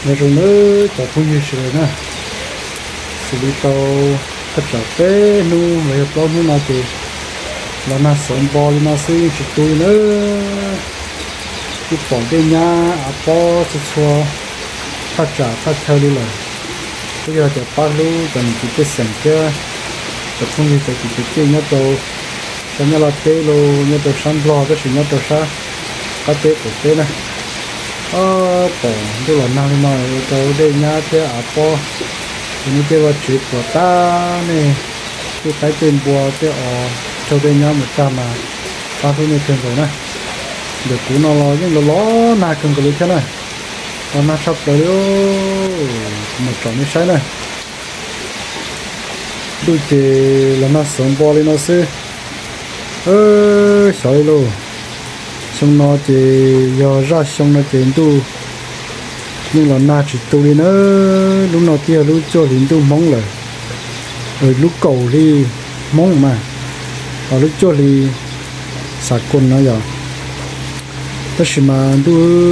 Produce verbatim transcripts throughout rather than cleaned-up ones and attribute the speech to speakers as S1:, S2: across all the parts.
S1: nhà rồi nữa cho phụ như sửa nè xử lý tàu tất cả bé nu mấy tàu nu nào thì là na sớm bò lên na xây chỉ tôi nữa cái bỏ cái nhà à bò cho cho phát trả phát theo đi rồi bây giờ thì bắt lu cần chỉ cái sản kia cho không như thế thì chỉ cái nhớ tàu cho nhớ là tê lô nhớ tàu săn bò cái sự nhớ tàu sa cái tê của tê này ờ bỏ tôi là nào nói tàu đây nhà thế à bò những cái vật chuyện của ta này cái cái tiền bùa cái ở cho đây nhà một trăm mà ba thứ này tiền rồi nè được cú nó lo nhưng nó lo na cần cái thế này còn na sắp tới một chỗ mới sai này đôi khi là na sống bò lên nó sẽ ơ sỏi luôn xong nó chỉ giờ ra xong nó tiền tu nhưng là na chỉ tu đi nữa lúc nào kia lúc cho đến tu mong rồi rồi lúc cầu đi mong mà ở lúc cho đi sạc con nó giờ tất mà tu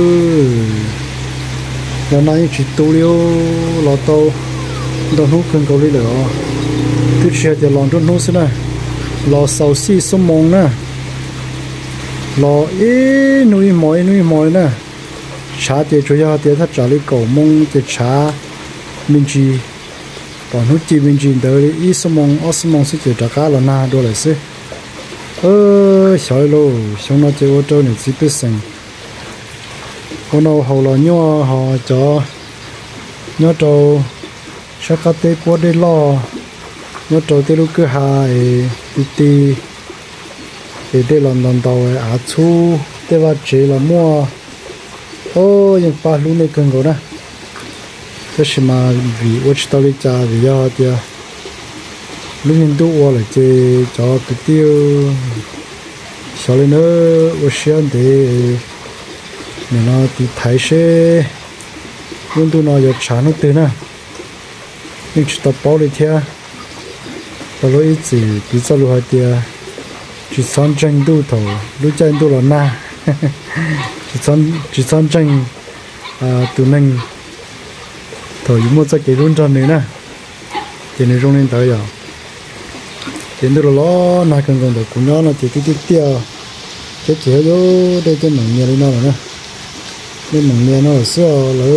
S1: giờ này chỉ tu liêu lò tàu đâu hút cần cầu đi nữa cứ chơi thì lòng trong hút thế này lò sầu xi sông mông nè lò ít nuôi mồi nuôi mồi nè chả thì chủ yếu thì thắt trả lý cầu mông thì chả mình chỉ còn hút chỉ mình chỉ đợi ít sông mông ở sông mông sẽ chỉ trả cá là na đôi lại xí ơ sỏi lô xong nó chỉ ô tô này chỉ biết sinh hôm nào hậu là nhớ họ cho nhớ trâu chắc cá tê qua đây lo nhớ trâu tê lúc cứ hai tí tí để đây làm làm tàu à chu tê vào chế là mua ô những ba lúc này cần có nè thế mà vì ở chỗ này cha vì do thì lúc hiện đủ qua lại chơi cho cái tiêu sau này nữa ở xem thì mình nó thì thấy sẽ luôn tụi nó giờ trả nó từ nè nhưng chỉ tập bảo đi theo tao nói ít gì bị sao luôn hay tiệt chỉ son tranh đủ thầu lúc tranh đủ là na chỉ son chỉ son tranh à tụi mình thầu những một cái luôn tròn nữa nè thì nó rong lên tới giờ tiền đủ lo na cần cần được cũng nó chỉ tí tí tiêu cái kiểu đó đây cái mảng nhà nó nè nên mảng nhà nó ở xưa là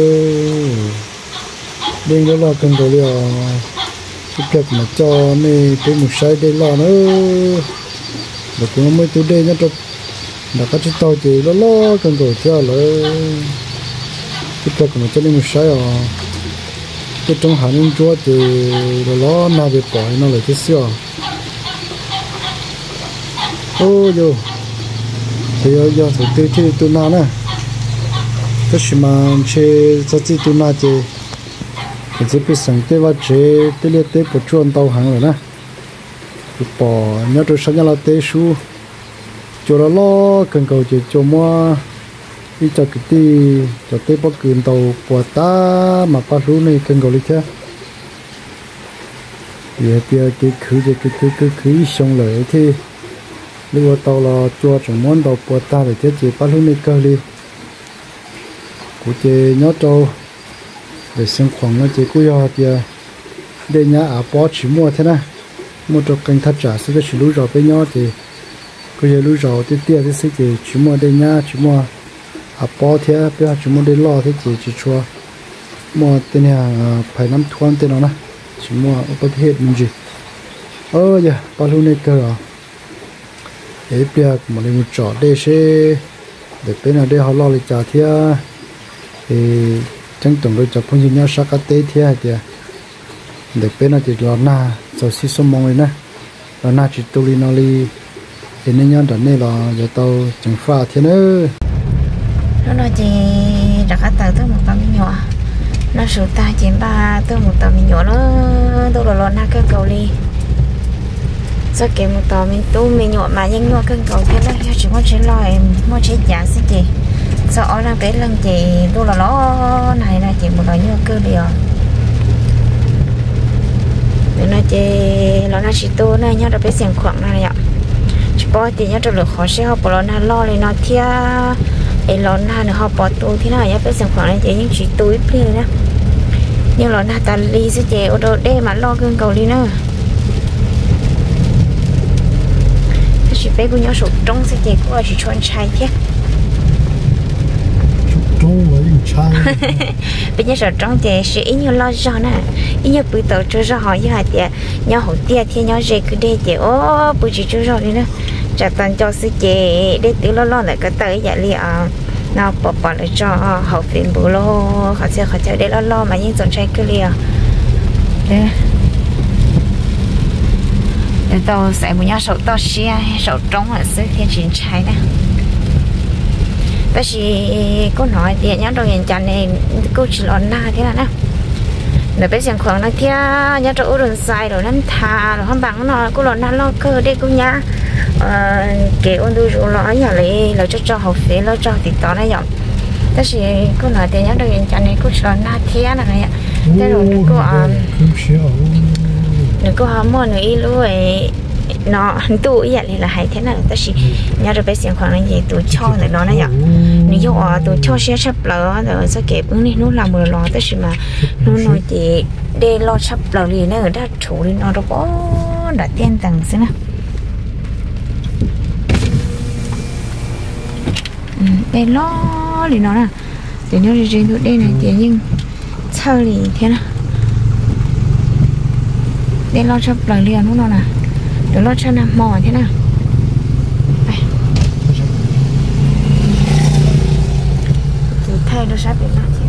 S1: bên đó là cần cầu liệu cái việc mà cho này cái một sai đây lo nữa được cũng mới từ đây nhá cho đã có chút to thì nó lo cần cầu theo là cái việc mà cho nên một sai à cái trong hàng những chỗ thì nó lo nào bị bỏ nó lại cái xưa ô vô thì giờ giờ phải từ từ từ nào nè tất mà chơi cho chị từ nào chơi thì chỉ biết sang cái vật chơi cái liệt tế của chuồn tàu hàng rồi nè thì bỏ nhớ tôi sáng là tế su cho nó lo cần cầu chơi cho mua đi cho cái tí cho tế bắt cường tàu của ta mà bắt lú này cần cầu đi theo thì bây cái khử cái cái cái khử xong rồi thì lúc tàu là cho trong món tàu của ta để chế chế bắt lú này cơ đi của chế nhớ trâu để xem khoảng nó chế cúi họ thì đây nhá à bỏ chỉ mua thế này mua cho canh thắt trả sẽ chỉ lú rau với nhau thì cái lú rau thì tia thì sẽ chỉ mua đây nhá chỉ mua à bỏ thế bây giờ chỉ mua đây lo thế chỉ chỉ cho mua tên này phải năm thuần tên nó nè chỉ mua ở bất hết mình gì ơ giờ bắt lú này cơ à để bây giờ một lần một chỗ đây sẽ để bên nào đây họ lo lại trả thì thì chẳng tổng đôi chập phong nhau sắc cái tết thì thì để bên nào thì lo na rồi xí số mong rồi nè lo na chỉ tu li nó li thì nên nhau đợt này là giờ tàu chẳng pha thế nữa
S2: nó nói chỉ đặt cái tờ tới một tấm nhỏ nó sửa ta chỉ ba tới một tấm nhỏ nó tôi là lo na cái cầu li sau kia một tàu mình tu mình nhỏ mà nhanh nhỏ cân cầu cái đó chỉ có chỉ lo em mua chỉ giá xí gì sau đó bé lần chị tôi là nó này là chị một loại như cơ điều nên là chị nó là chị tôi này nhớ là bé xem khoảng này ạ chỉ bỏ thì nhớ là khó sẽ học bỏ nó lo lên nó thia ấy lon na nó họ bỏ túi thế nào nhá bây giờ khoảng này chỉ những chỉ túi kia nè nhưng lon na ta ly sẽ chế ở đâu đây mà lo cơn cầu đi nữa chỉ bé của nhau sụt trong sẽ chế của chỉ chọn chai thế
S1: trong là những chai
S2: bây giờ sụt trong chế sẽ ít nhiều lo cho nè ít nhiều bự tàu cho ra họ như hạt tiền nhau hậu tiền thì nhau dễ cứ đây chế ô bự chỉ cho ra đi nữa trả tiền cho sẽ chế để tự lo lo lại cái tới vậy liền nào bỏ bỏ lại cho hậu phiền bù lô họ sẽ họ sẽ để lo lo mà những dọn trái cứ liền đấy để tao sẽ một nhà sầu tao xia sầu trống là xứ thiên chiến trái nè bác sĩ cô nói thì nhớ đầu hiện trạng này cô chỉ lo na thế là nè để bây giờ khoảng nó kia nhớ chỗ đường sai rồi nên thà rồi không bằng nó cô lo na lo cơ đây cô nhá kể ôn đu rồi lo nhà lấy lo cho cho học phí lo cho thì tao này nhở bác sĩ cô nói thì nhớ đầu hiện trạng này cô chỉ lo na thế là này ạ thế rồi cô à nếu cô họ mua người luôn ấy nó tụ vậy là hay thế nào ta chỉ nhớ được bé xem khoảng là gì tụ cho để nó này nhở nếu như họ tụ cho xe sắp lỡ rồi sẽ kẹp ứng đi nó làm một lò ta chỉ mà nó nói thì để lo sắp lỡ thì nó ở đó chủ đi nó đâu có đã tiền tầng xí nè đây lo thì nó nè để nó đi trên tụ đây này thì nhưng chơi thì thế nào để lo cho lời liền đúng không nào để lo cho nằm mò thế nào thì thay nó sắp đến nào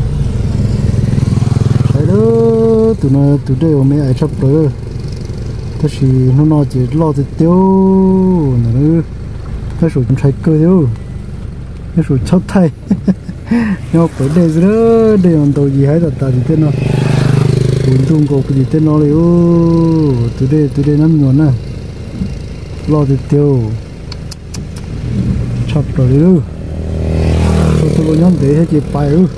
S1: đấy đó tụi nó tụi đây ở mấy ai sắp tới thế thì nó nói chỉ lo thì tiêu nữa cái số chúng thay cơ tiêu cái số chốt thay nhau tới đây rồi đây còn tàu gì hay là tàu gì tên nó tụi chúng có cái gì tên nóเลยtụi đây tụi đây nắm nhọn nè lo thì tiêu chọc rồi ư tụi tụi nhóm để hết chỉ bài ư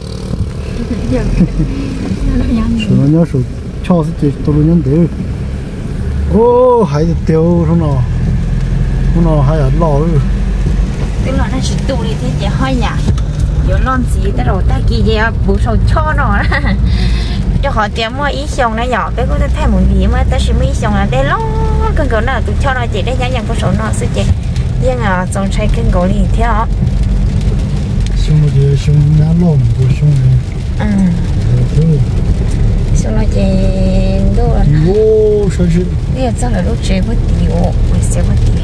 S1: số nó nhớ số cho sẽ chỉ tụi nhóm để ô hay thì tiêu không nào không nào hay là lo ư
S2: tức là nó chỉ tụ đi thế chỉ hơi nhả giờ lon gì tới rồi ta kỳ gì à bù sầu cho nó cho họ tiền mua ý xong nó nhỏ cái có thay một gì mà ta chỉ ý xong là đây lo cần cầu nào tụi cho nó chỉ để nhắn nhắn có số nó sẽ chỉ nhưng à trong trái cần cầu thì theo
S1: xong rồi xong nhá lom của xong
S2: ừ xong rồi chỉ đâu là
S1: ô sao chứ
S2: bây giờ sao là lúc chơi với tiểu mình sẽ với tiểu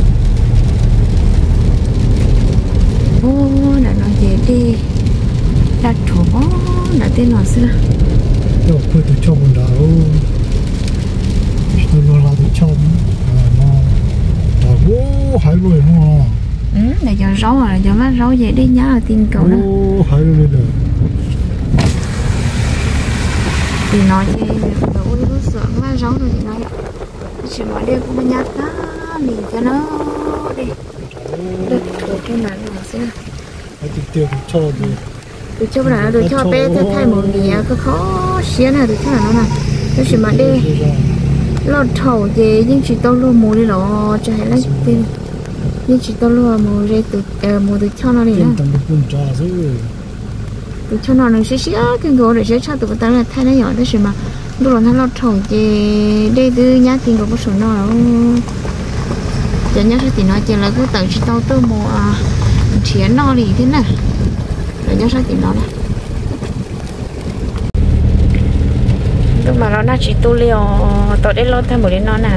S2: ô là nói gì đi đặt thủ bó là tên nó xưa
S1: đâu phải tụi cho mình đâu tụi nó là tụi cho nó là ô hay rồi không
S2: ừ để cho rau à cho má rau vậy đi nhá là tin cậu đó
S1: ô hay rồi đấy
S2: thì nói chứ đâu đi có sợ má rau rồi thì nói chỉ nói đi cũng nhát đó liền cho nó đi được được cái này nó xưa
S1: cái tiêu cho đi
S2: từ cho là từ cho bé tới thay một gì có khó xía này từ cho là nó này nó chỉ mà đi lọt thầu gì nhưng chỉ tao luôn mua đi nó cho hay lấy tiền nhưng chỉ tao luôn mua đi từ mua từ cho nó đi nè từ cho nó nó xí xí cái gỗ để cho tụi ta là thay nó nhỏ thế mà lúc đó nó lọt thầu gì đi từ nhá tiền của số nó đâu cho nhá thì nó chỉ là cứ tự chỉ tao tôi mua tiền nó đi thế này để nhớ sao tìm nó này nhưng mà nó chỉ tu liều tôi để lót thêm một đến nó nè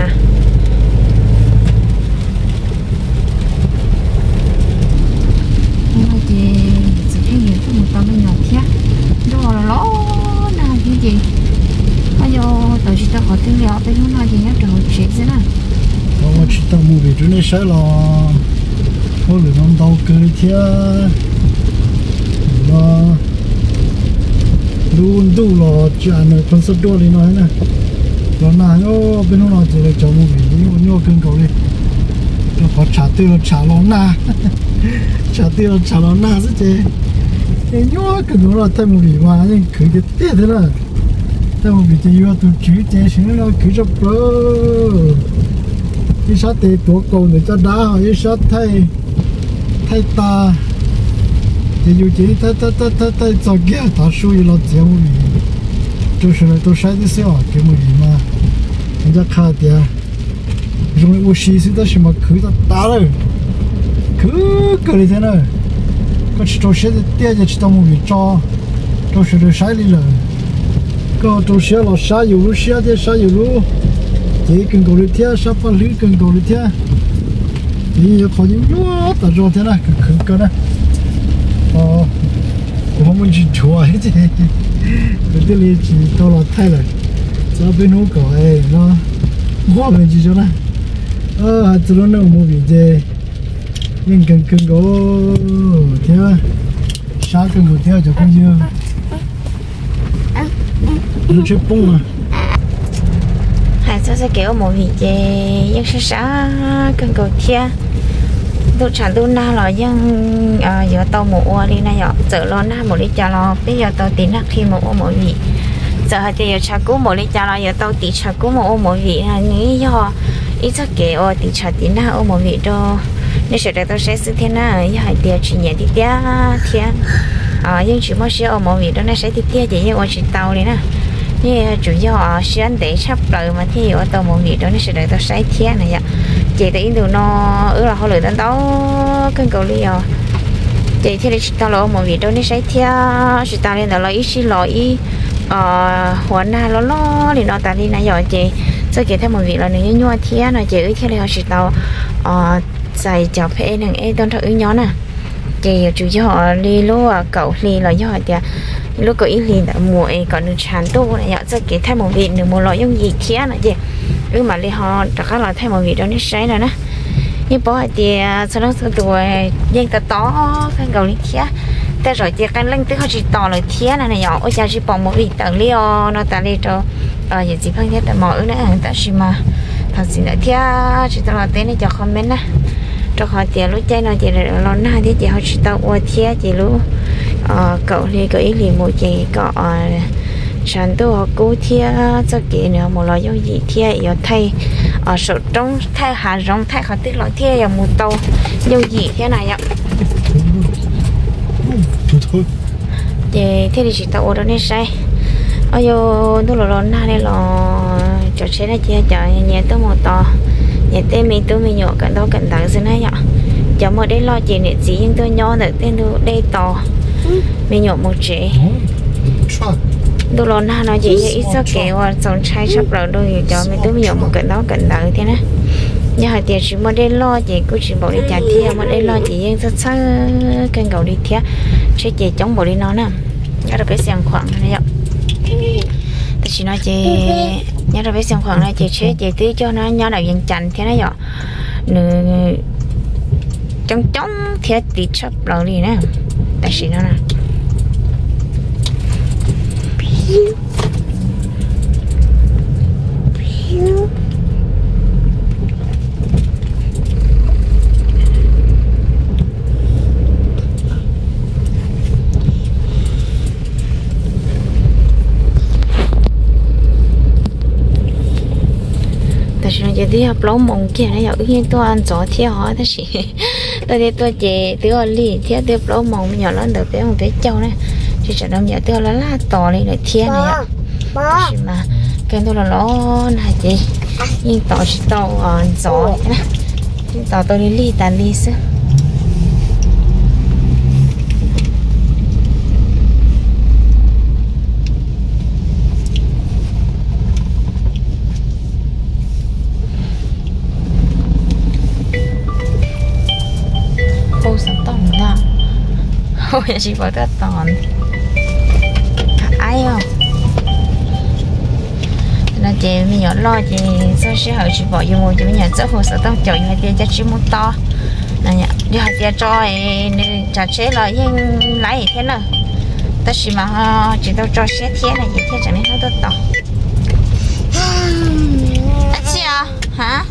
S2: nó thì sẽ thấy nhiều cái một tao bên nhỏ khác đó là ló nè cái gì bây giờ tôi chỉ tao hỏi tiếng liều bên nó nói gì nhớ trường chuyện thế này
S1: nó chỉ tao mua về chỗ này sẽ là có lửa nó đau cơ thế nó luôn đủ là chả nơi con sốt đua đi nói nè nó nào nhớ bên nó nói chỉ là cháu mua về nhớ nhớ cân cầu đi nó có trả tiêu trả nó na trả tiêu trả nó na chứ chứ nhớ cái nó là thay một vị mà nhưng cứ cái tết thế là thay một vị thì yêu tụi chú chế xin nó cứ cho bơ đi sát thì tổ cầu để cho đá hoặc đi sát thay thay ta thì dù chỉ ta ta ta ta ta cho kia ta số yêu là chỉ một vị tôi sẽ là tôi sai thì sao cái một vị mà người ta khai tiền dùng oxy thì ta sẽ mà cứ ta ta rồi cứ cái thế này có chỉ tôi sẽ tiền cho chỉ tao một vị cho tôi sẽ được sai đi rồi có tôi sẽ là sai yêu lúc sai thì sai yêu lúc chỉ cần cầu đi theo sao phải lưỡi cần cầu đi theo thì khó như nữa ta cho thế này cứ cái này ờ không muốn chỉ chua hết chứ cái cái này chỉ tao là thay rồi cho bên nó có ấy nó hoa bên chỉ cho nó ờ hạt nó nó mua gì chứ nhưng cần cần có theo sao cần có theo cho con dưa nó chưa bung mà
S2: hay sao sẽ kéo một vị chứ nhưng sẽ xã cần cầu theo tôi chẳng tôi na là dân giờ tàu mổ đi này giờ sợ lo na một đi cho lo bây giờ tàu tính là khi mổ mỗi vị giờ hay giờ cha cũ một đi cho lo giờ tàu tí cha cũ mổ mỗi vị là nghĩ do ít chắc kể ở tí cha tí na ở mỗi vị đó nếu sẽ để tôi sẽ xử thế nào giờ hay tiền chỉ nhẹ tí tia thiên à nhưng chỉ mới sẽ ở mỗi vị đó nó sẽ tí tia chỉ như ở chỉ tàu đi nè như chủ yếu ở xuyên để sắp lời mà thì ở tàu mỗi vị đó nó sẽ để tôi sẽ thiên này vậy chị thì in nó ở là họ lựa đến đó cần cầu lý à chị thì tao lo một việc đó nó sẽ theo chị ta lên đó là ít xí lỗi ít hoàn na lo lo thì nó ta đi này rồi chị sau chị thêm một việc là nếu như theo là chị ấy theo là chị tao xài chọc phê này em tôn thử nhỏ nè chị chủ yếu họ đi lúa cậu đi là do chị lúc cậu ít đi đã mùa còn được tràn tu này giờ sau chị thêm một việc được một loại giống gì theo này chị ừ mà đi họ chắc là thay một vị đó nó sai rồi nè nhưng bỏ thì sau đó sau tuổi dân ta to phải cầu đi thía ta rồi thì cái lưng tức họ chỉ toเลยthía này này nhỏ ôi cha chỉ bỏ một vị tầng liêu nó ta đi cho ờ giờ chỉ phân thiết là mọi nữa ta chỉ mà thật sự là thía chỉ ta là tên này cho comment nè cho họ tiền lúc chơi nó chỉ là lo na thì chỉ họ chỉ tao ôi thía chỉ lúc ờ cậu đi cậu ý liền một chị cậu sản tôi cố thia cho kỹ nữa một loại giống gì thia ở thay ở số trong thay hà rong thay họ tiết loại thia ở một tàu giống gì thế này ạ thì thế thì chỉ tàu ở đó nên sai ở vô tôi là lon na đây là cho xe nó chia cho nhà tôi một tàu nhà tên mình tôi mình nhỏ cận đó cận đằng dưới này ạ cho một đây lo chuyện này gì nhưng tôi nhỏ được tên tôi đây tàu mình nhỏ một trẻ tôi lo na nó chỉ ít sao kéo xong trái sắp rồi đôi cho mấy tôi nhiều một cái đó cận đợi thế nè nhưng mà tiền chỉ muốn đi lo chỉ cứ chỉ bảo đi trả tiền mà đi lo chỉ riêng rất sắc kênh cầu đi theo chứ chỉ chống bảo đi nó nè nhớ được cái xem khoảng này ạ tôi chỉ nói chỉ nhớ được cái xem khoảng này chỉ chế chỉ tí cho nó nhớ là dân chành thế này ạ nửa chống chống thế tí sắp rồi đi nè tại chỉ nó nè tại sao giờ đi học lâu mông kia này giờ yên tôi ăn gió theo họ thế chị tôi đi tôi chị tôi ăn lì theo tôi lâu mông nhỏ lớn được bé một bé châu này chị chẳng đâu giờ tôi là lá to lên là thiên này ạ mà cái tôi là nó là chị nhưng tỏ chỉ tỏ gió nè tỏ tôi đi lì tàn lì xưa ô sao tỏng ra ôi chị bảo ta tỏng ai không là chị mình nhỏ lo chị sao sẽ hỏi chị bỏ vô một chị mình nhận rất hồ sơ tông chọn hai tiền cho chị một to này nhá đi hai tiền cho trả chế là nhưng lấy thế nào ta chỉ mà chỉ đâu cho xe thế này gì thế chẳng nên nó tốt to chị à hả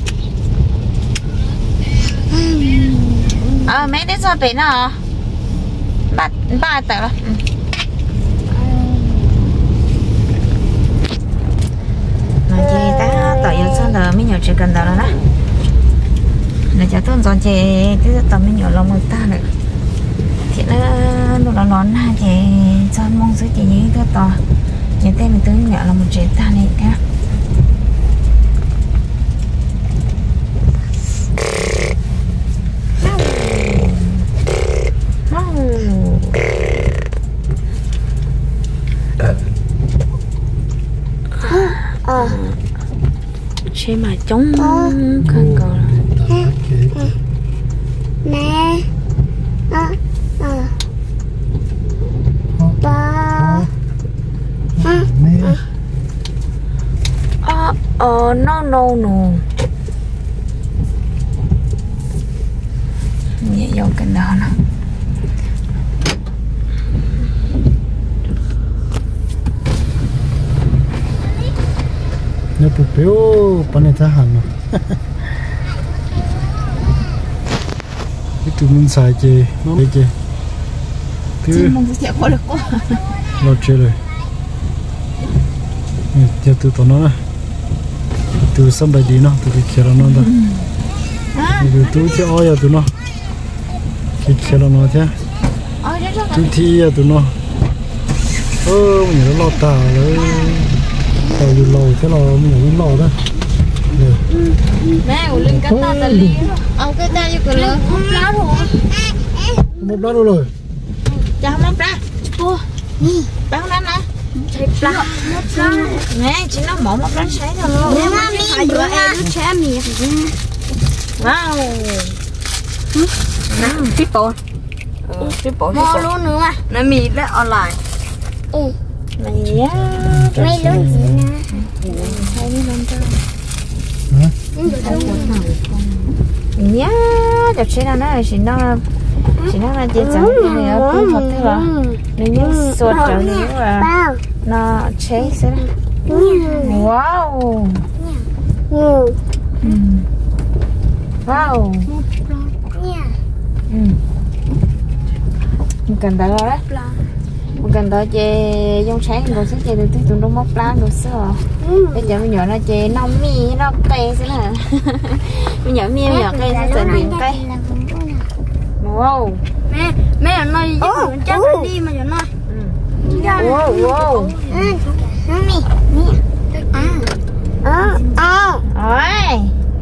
S2: ờ mấy đứa sao bé nào ba ba tờ mà chị ta tờ yêu xong rồi mới nhiều chuyện cần đó đó là cho tôi dọn chị cứ tầm mới nhiều lòng người ta nữa thì nó nó là lón ha chị cho mong số chị nhí thứ to chị tên mình tướng nhỏ là một chuyện ta này nha
S3: ờ
S2: xe mà chống khăn cờ
S3: nè ờ ờ ba
S2: ờ ờ no no no nhẹ vô cái đó nè
S1: nó bự béo bên này ta hẳn mà cái tụi mình xài chè cái chè
S2: chứ mong sẽ có được quá
S1: lo chè rồi giờ tụi tụi nó nè tụi sắm bài đi nó tụi kia nó đó tụi tụi kia oi à tụi nó kia kia nó thế tụi thi à tụi nó ơ mình nó lo tà rồi tao dù lâu thế là mình lo đó
S2: mẹ của linh cắt ta ta li ông cái ta như cái lơ một lá thôi
S1: một lá rồi
S2: chào một lá chua bao lá nè chơi lá một lá mẹ chỉ nó mỏ một lá sấy thôi
S3: mẹ mami bữa em nó chém mì
S2: wow nè triple triple
S3: mua luôn nữa
S2: nè mì đã online
S3: ừ
S2: mày á
S3: mấy luôn gì nè
S2: hai mươi lăm trăm
S1: hả
S2: nhá chụp xe nào nó chỉ nó chỉ nó là chơi chẳng thì nó cũng thật thế là nếu như suốt trở nếu là nó chế sẽ wow wow một cần đó đấy một cần đó chơi giống sáng rồi sẽ chơi được tới tụi nó móc lá rồi sao bây giờ mình nhỏ nó chơi nông mi nó cây sẽ là mình nhỏ mi nhỏ cây sẽ trở thành cây wow
S3: mẹ mẹ ở nơi giúp chắc đi mà nhỏ nói
S2: wow wow
S3: mami mẹ à ờ ờ
S2: ôi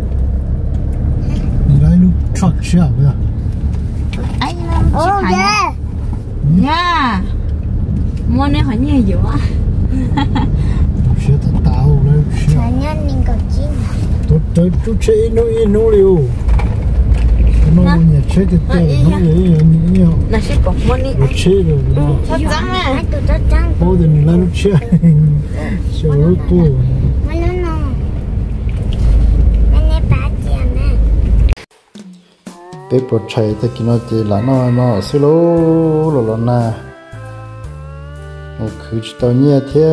S1: 你来路 truck 是啊不是
S2: ấy nó
S3: ô yeah
S2: nha mua này hỏi nhiều dữ á
S1: 学的大我来学
S3: chả nhân mình có chín
S1: 都都都吃一弄一弄了弄也吃的对弄也也你要
S2: là ship của mua đi
S1: 我吃了
S2: chắc chắn à
S3: tụi tao trắng
S1: 包的你来路吃小肉多
S3: mà nó nó anh ấy bà chị mẹ
S1: bé bột chạy thì kia nó chỉ là nó nó xíu lố lố lố na một khứ chỉ tao nhẹ thế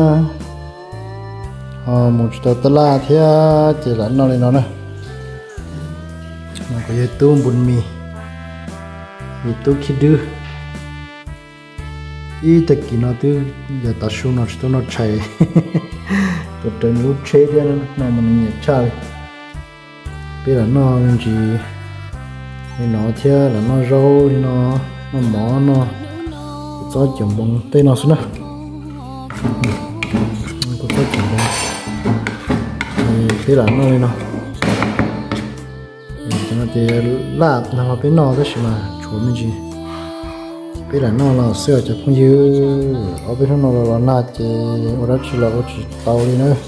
S1: ờ một chỉ tao tơ la thế chỉ là nó lên nó nè nó có cái tôm bún mì cái tôm khi đưa ý tất kia nó từ giờ ta xuống nó chỉ tao nó chạy tao trên lúc chạy thế nó nó mình nhẹ chạy bây giờ nó chỉ nó thế là nó rau nó nó mỏ nó cho chồng bông tây nó xuống nè có cho chồng bông thế là nó lên nó cho nó thì lát là họ bên nó đó mà chúa mình gì bây là nó là sữa cho không dư ở bên nó là lát thì ở đó chỉ là ở chỉ tàu đi nữa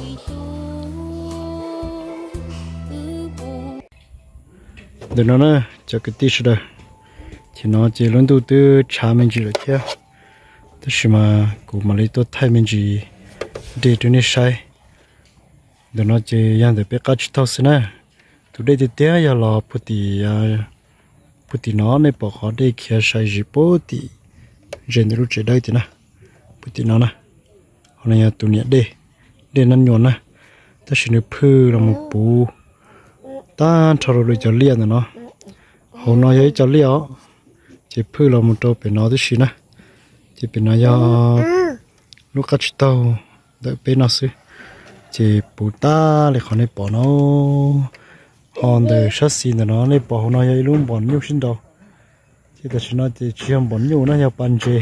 S1: để nó nè cho cái tí rồi thì nó chỉ lớn đầu tư trả mình chỉ là thế tức mà cũng mà lấy tôi thay mình chỉ để cho nó sai để nó chỉ yang để biết cách thao xin nè tụi đây thì té giờ là bút thì bút thì nó này bỏ họ đây kia sai gì bút thì trên lúc chơi đây thì nè bút thì nó nè hôm nay tụi nhẹ đây đây nó nhọn nè ta chỉ được phơi là một bù ta cho rồi cho liền rồi nó hôm nay ấy cho liền chỉ phơi là một trâu bên nó thì xí nè chỉ bên nó do lúc cắt tàu đợi bên nó xí chỉ bù ta để khỏi này bỏ nó hòn để sát xí nó này bỏ hôm nay ấy luôn bỏ nhiều xin đâu chỉ là nó chỉ chỉ không bón nhiều nó nhập bàn chè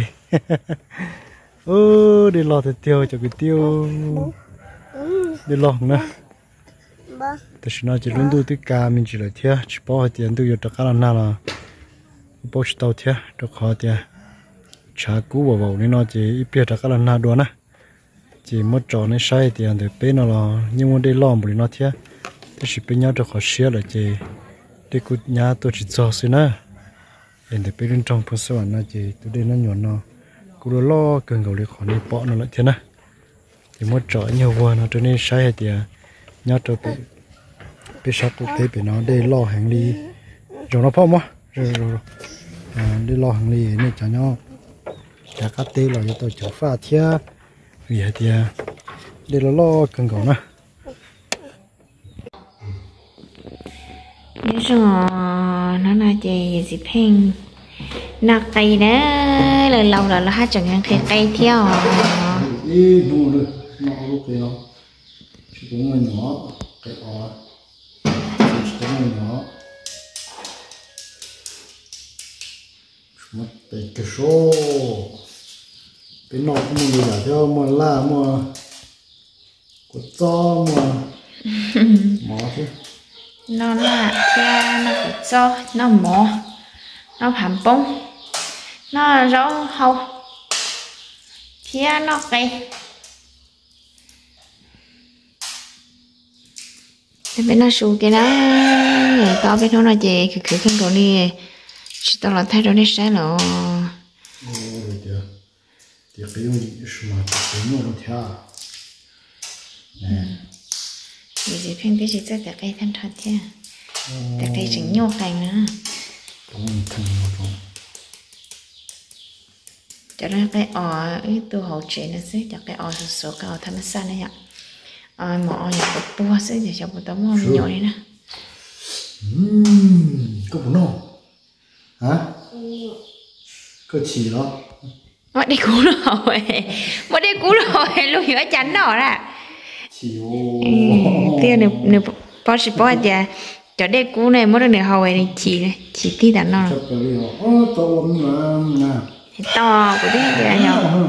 S1: ơ đi lò thì tiêu cho cái tiêu đi lò nữa thì nó chỉ luôn tu tất cả mình chỉ là thiệt chỉ bỏ tiền tu cho các anh nào là bỏ tàu thiệt cho họ thiệt trả cú vào vào nên nó chỉ ít biết các anh nào đó nè chỉ một trò này sai tiền thì bên nó là nhưng mà đi lò một nó thiệt thì chỉ bên nhau cho họ share là chỉ để cút nhà tôi chỉ cho xin nè hiện tại bên trong phố sài gòn nó chỉ tôi đi nó nhỏ nó cú lo cần cầu đi khỏi đi bỏ nó lại thế nè thì một trò nhiều qua nó cho nên sai thì nhớ cho bị bị sát tôi thấy bị nó đi lo hàng ly rồi nó phong quá rồi rồi à đi lo hàng ly này cho nó chả cắt tê rồi cho tôi chở pha thia vì thì đi lo lo cần cầu nè
S2: nếu rồi nó là gì gì phèn nạc cây đó lời lâu là nó hát chẳng hạn cây cây theo
S1: đi đủ rồi nó ok nó chỉ có người nhỏ cái ó chỉ có người nhỏ mất cái cái số cái nọ cũng mua được theo mua la mua cột cho mua mỏ chứ
S2: nó là cha nó cột cho nó mỏ nó hàm bông nó rau hầu chia nó cây bên nó sù cái đó người to bên nó là gì cứ cứ không có đi chỉ tao là thay đổi đi sai rồi
S1: thì cái用什么cái用nó theo nè
S2: vì gì phim cái gì chắc cả cây thân thật chứ cả cây trứng nhô cành nữa
S1: đúng không đúng
S2: cho nên cái ỏ ấy tôi hỗ trợ nó sẽ cho cái ỏ số số cái ỏ thằng nó san này ạ ỏ mà ỏ nhà của bùa sẽ để cho bùa tao mua mình nhỏ này nè
S1: ừm có bún không hả có chỉ đó
S2: mất đi cú rồi mất đi cú rồi luôn hiểu chắn đỏ ra
S1: chỉ
S2: tiêu này này bao nhiêu bao giờ cho đây cú này mất được này hầu này chỉ này chỉ tí đàn nó to của đấy vậy nhỏ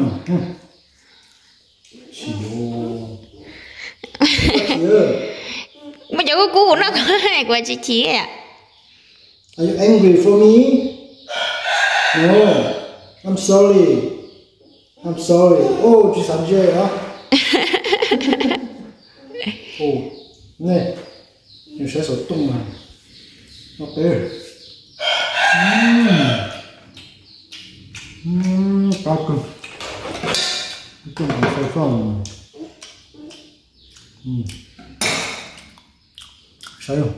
S2: mà giờ cái cú của nó có này của chị chỉ à
S1: Are you angry for me? No, I'm sorry. I'm sorry. Oh, chị sắm dê hả? Oh, nè, mình sẽ sổ tung mà. Ok. Mmm. Mmm, cá cưng. Cưng còn phải không? Mmm. Sao không?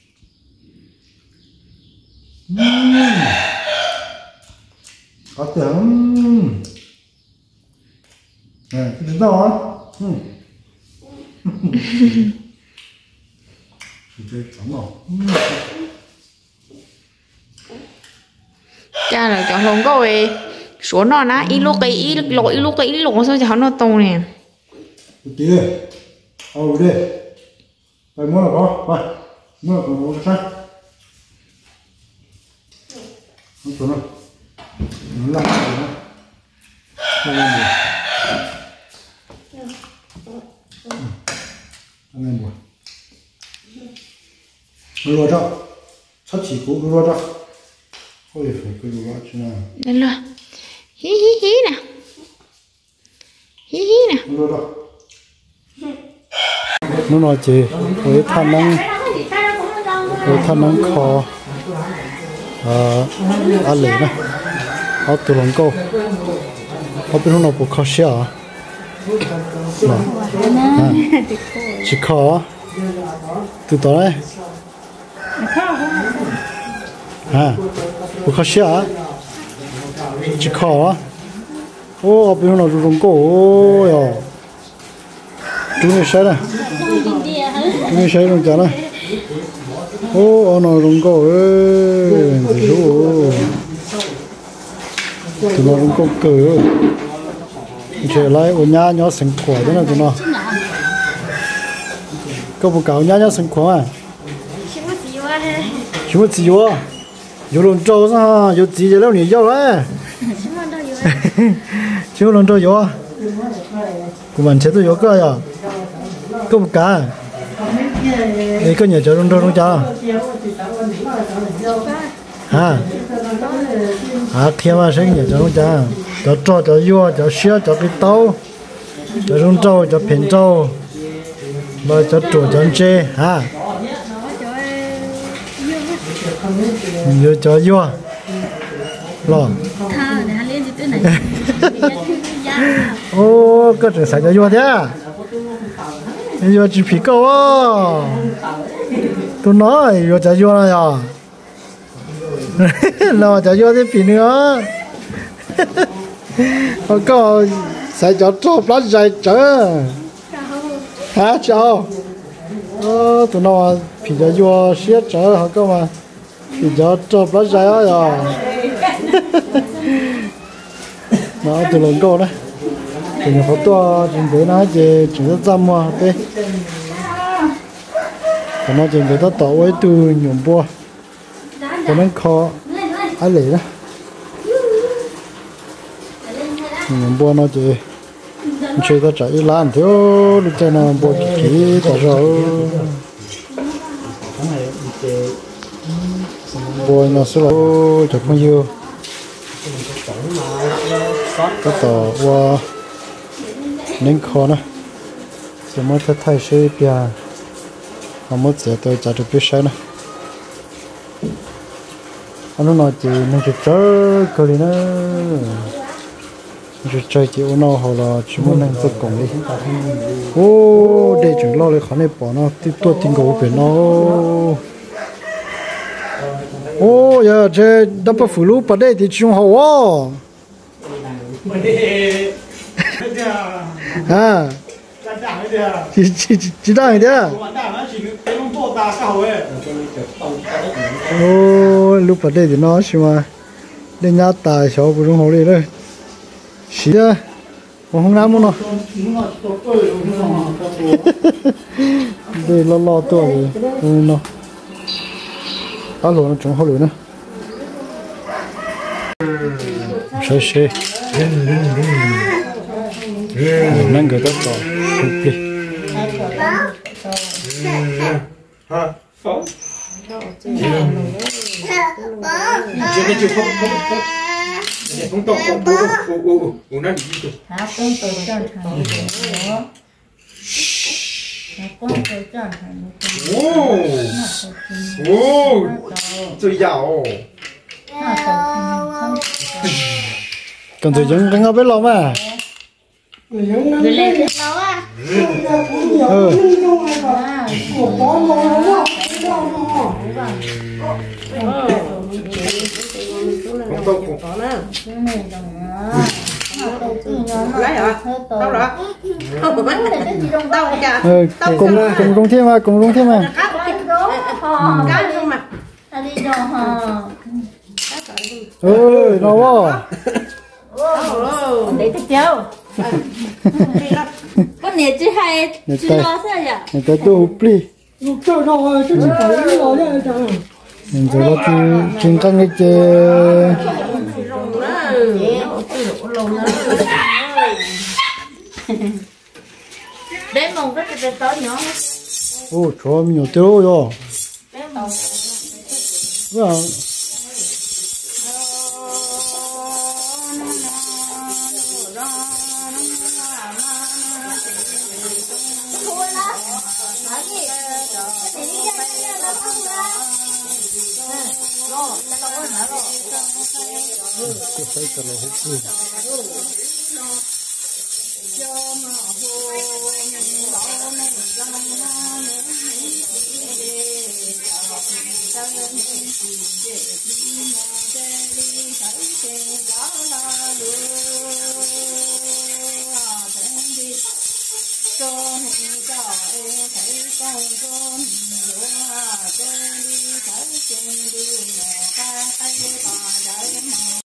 S1: Mmm. Có tiếng. Nè, cái tiếng đâu hả? Ừm. Chơi chóng rồi.
S2: Cha là chọn lồng câu về xuống nó ná ít lúc cái ít lỗi lúc cái ít lỗi sao cho nó to nè.
S1: Đi đi. Ao đi. Phải mua là có, phải. Mua là có mua cái sao? Nó xuống rồi. Nó lăn rồi đó. Nó lăn rồi. Nó lăn rồi. Nó lùa cho. Sắp chỉ cũ nó lùa cho. Ôi phải cái lùa chứ nào.
S2: Lên lùa. Hí hí hí nè. Hí hí nè.
S1: Nó lùa cho. Nó nói chị. Với thằng năng. Với thằng năng kho. Ờ. Á lệ nè. Ở tù lòng câu. Ở bên hôm nào bộ khó xia à? Chỉ khó từ đó đấy à bộ khó xia à? Chỉ khó ô ở bên hôm nào lòng câu ô ya chúng này sai này chúng này sai lòng chả này ô ở nào lòng câu ơi thì số tụi nó cũng có cờ trở lại ở nhà nhỏ sinh khỏe thế nào tụi nó có một cậu nhà nhỏ sinh khỏe à chỉ một gì quá 有龙舟噻，有自己了你要嘞，有龙舟有啊，我们车都有个呀，够不干？你个人叫龙舟龙家啊？啊，天嘛生意叫龙家，叫抓叫药叫削叫cái tàu，叫龙舟叫平舟，rồi叫煮叫chế ha。nhiều cho vô lo ô cái chuyện xảy ra vô thế vô chỉ phi câu á tôi nói vô cho vô rồi à lo cho vô thì phi nữa có câu xảy cho chọc lát dài chớ hả chào ờ tôi nói phi cho vô siết chớ hả câu mà thì cho chọc nó dài rồi nó từ lần câu đó thì nó có to chuẩn bị nó chỉ chỉ rất dâm mà thế còn nó chuẩn bị nó tổ với từ nhổm bùa còn nó khó ai lấy đó nhổm bùa nó chỉ chơi ta chạy lan thiếu lúc chơi nó bùa chỉ tỏ rồi bôi nó sẽ là chụp bao nhiêu cái tàu qua nên khó nữa sẽ mới thay thay sẽ bia họ mới sẽ tôi trả được biết sai nữa anh nói chị nên chỉ chơi cái gì nữa chỉ chơi chị ôn nào họ là chỉ muốn nên tôi cùng đi ô để chuyện lo lại khó này bỏ nó tiếp tục tin cầu về nó ô giờ chơi đắp vào phủ lũ bắt đây thì chung hậu à chỉ chỉ chỉ đang thế à ô lúc bắt đây thì nó xí mà đây nhát tài sáu của chúng hậu đi đây xí á không làm luôn nó đây lo lo tuổi nó alo nó trồng hậu nữa sấy sấy nâng cái tóc đỏ chụp đi
S4: Jadi cukup cukup cukup. Jadi untuk untuk untuk unan gitu.
S5: Aku untuk jangan terlalu. Aku untuk jangan terlalu.
S4: Oh, oh,最要。
S1: cần thời gian đang ngáp biết lòng à ừ ừ cùng cùng cùng thêm mà cùng cùng thêm mà ơi nó quá
S5: để thích cháu con này chứ hay chứ lo sao vậy
S1: người ta tôi hụp đi mình rồi đó chứ trên các cái chơi
S5: để mong rất là to nhỏ
S1: ô cho nhiều tiêu rồi vâng cái cái là hút đi